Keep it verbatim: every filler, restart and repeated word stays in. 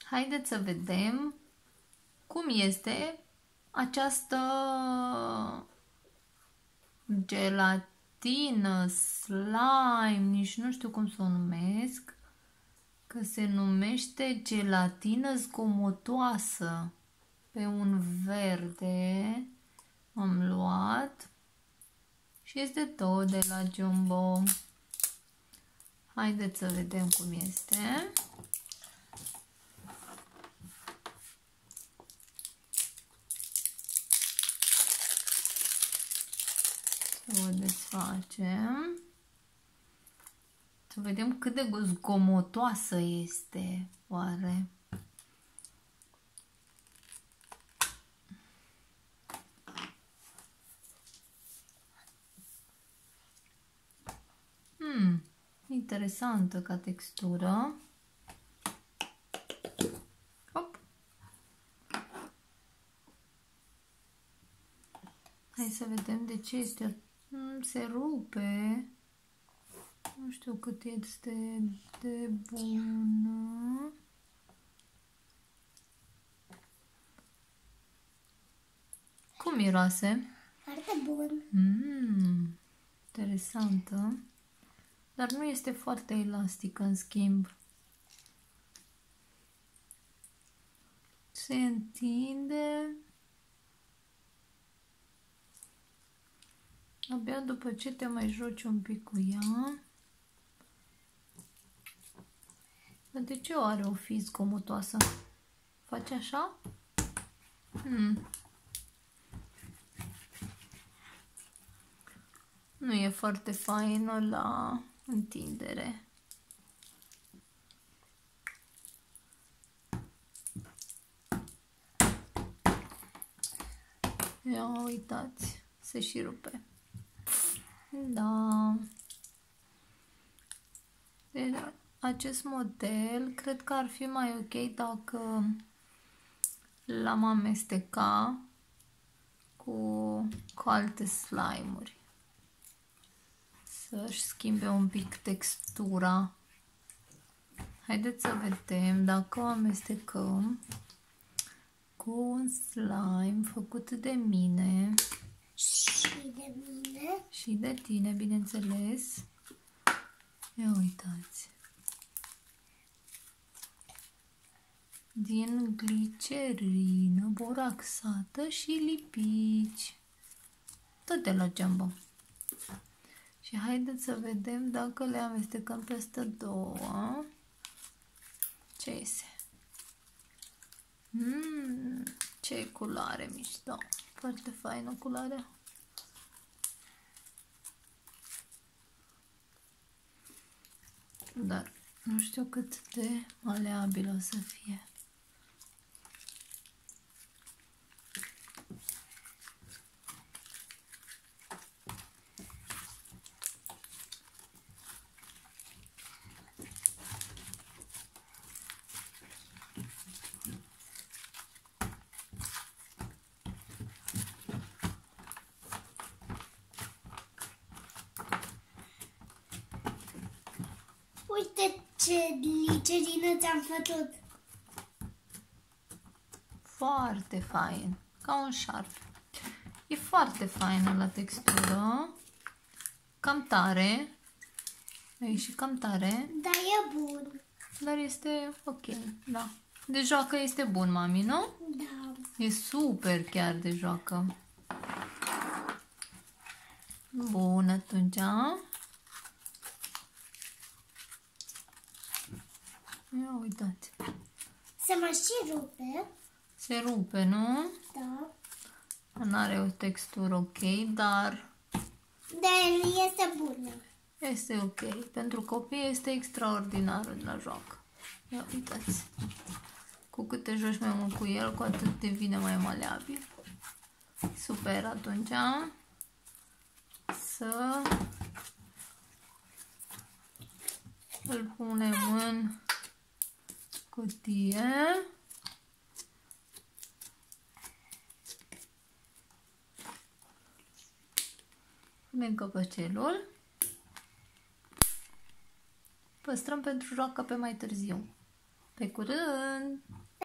Haideți să vedem cum este această gelatină, slime, nici nu știu cum să o numesc, că se numește gelatină zgomotoasă. Pe un verde am luat și este tot de la Jumbo. Haideți să vedem cum este. Să o desfacem. Să vedem cât de zgomotoasă este, oare. Hmm, interesantă ca textură. Hop. Hai să vedem de ce este. Hmm, se rupe. Nu știu cât este de bună. Cum miroase? Foarte bun. Mmm, interesantă. Dar nu este foarte elastică, în schimb. Se întinde. Abia după ce te mai joci un pic cu ea. Dar de ce o are o fi zgomotoasă? Face așa? Hmm. Nu e foarte faină la întindere. Ia uitați, se și rupe. Da. Deci, acest model cred că ar fi mai ok dacă l-am amesteca cu, cu alte slime-uri. Să-și schimbe un pic textura. Haideți să vedem dacă o amestecăm cu un slime făcut de mine. Și de mine. Și de tine, bineînțeles. Ia uitați. Din glicerină boraxată și lipici. Tot de la Jumbo. Și haideți să vedem dacă le amestecăm peste două. Ce iese? Mmm, ce culoare mișto. Foarte faină culoarea. Dar nu știu cât de maleabil o să fie. Uite ce glicerină ți-am făcut. Foarte fain. Ca un șarp. E foarte faină la textură. Cam tare. A ieșit cam tare. Da, e bun. Dar este ok. Da. De joacă este bun, mami, nu? Da. E super chiar de joacă. Bun, atunci. Ia uitați. Se mai și rupe. Se rupe, nu? Da. Nu are o textură ok, dar Dar este bună. este ok. Pentru copii este extraordinară de la joacă. Ia uitați. Cu cât te joci mai mult cu el, cu atât devine mai maleabil. Super, atunci să îl punem în cutie. Punem căpăcelul. Păstrăm pentru joacă pe mai târziu. Pe curând!